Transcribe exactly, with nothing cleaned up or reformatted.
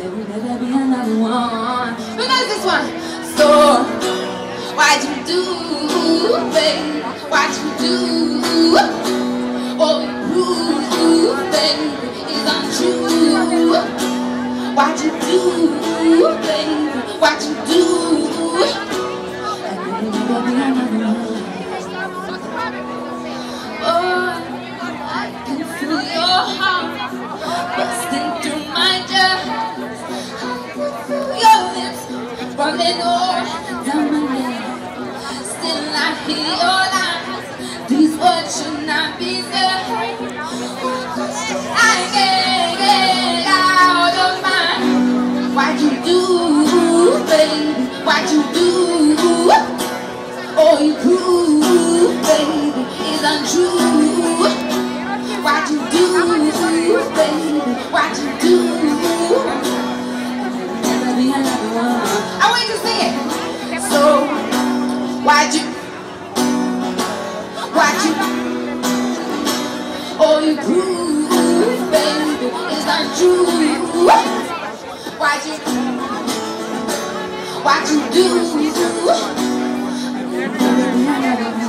there will never be another one. Who knows this one? So, why'd you do, baby? Why'd you do? All you prove, baby, is untrue. Why'd you do, baby? Why'd you do? And there will never be another one. Oh, I can feel your heart busting through my chest. I can feel your lips running all down my neck. Still I hear your lies. These words should not be said. I can't get out of mind. Why'd you do, baby? Why'd you do? All you prove, baby, is untrue. Why'd you do, baby? Why'd you do? Never be another one. I want you to sing it. So, why'd you? Why'd you? All you prove, baby, is untrue. Why'd you? Why'd you do? Never be another one.